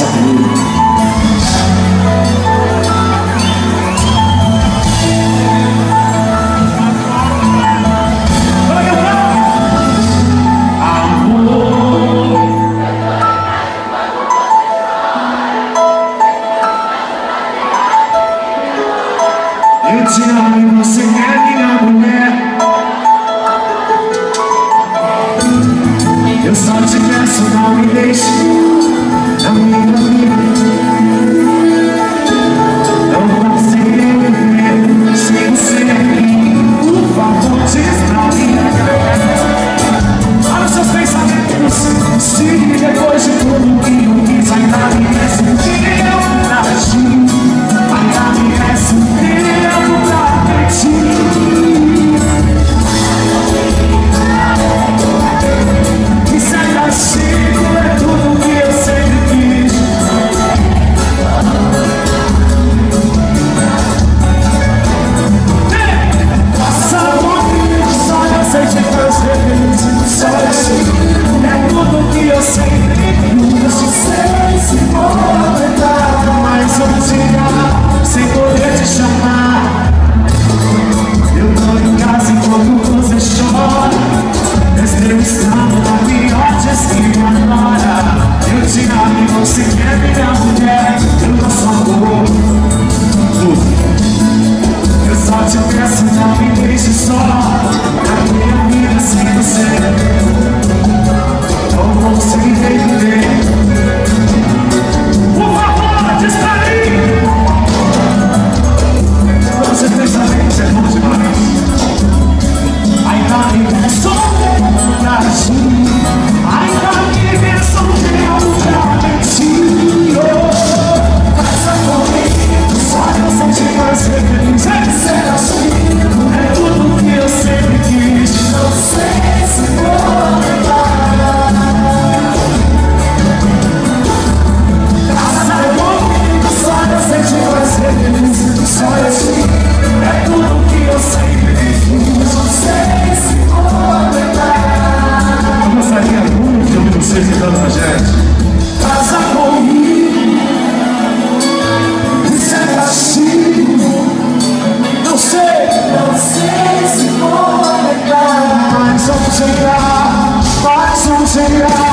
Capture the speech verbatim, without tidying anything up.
Eu te amo e você é minha mulher. Eu só te peço, não me deixe na minha vida. Não consigo viver sem você aqui. Por favor, diz pra mim. Olha os seus pensamentos. Se depois de tudo que eu fiz ainda me resta um tempo pra agir, ainda me resta um tempo pra mentir. E se ainda assim é tudo que eu sempre quis. Passa por mim, só eu sei te fazer feliz. Só assim é tudo que eu sempre quis. Não sei se vou aguentar mais um dia sem poder te chamar. Eu tô em casa enquanto você chora. Esse eu estava na pior destino agora. Eu te amo e você é minha mulher. Eu não sou amor. Eu só te peço, não me deixe só. A minha vida sem você não consigo entender. Por favor, diz pra mim. Você pensamento é bom demais. Ainda me resta um tempo pra agir, ainda me resta um tempo pra mentir. Passa comigo, só eu sei te fazer feliz. Ser assim é tudo que eu sempre quis. Não sei se vou aguentar. Passa comigo, só eu sei te fazer feliz. Só assim é tudo que eu sempre quis. Não sei se vou aguentar. Eu gostaria muito de ouvir vocês cantando pra gente. Passa comigo, isso é castigo. Não sei, não sei se vou aguentar. Mas vamos chegar, mas vamos chegar.